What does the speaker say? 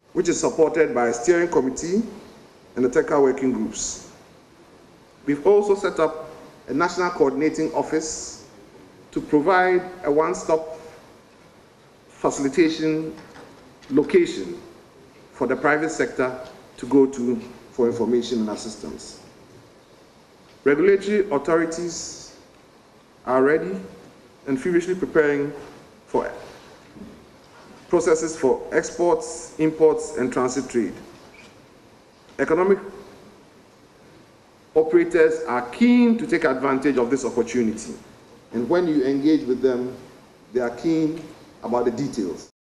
which is supported by a steering committee and the technical working groups. We've also set up a national coordinating office to provide a one-stop facilitation location for the private sector to go to for information and assistance. Regulatory authorities are ready and feverishly preparing for processes for exports, imports, and transit trade. Economic operators are keen to take advantage of this opportunity, and when you engage with them, they are keen about the details.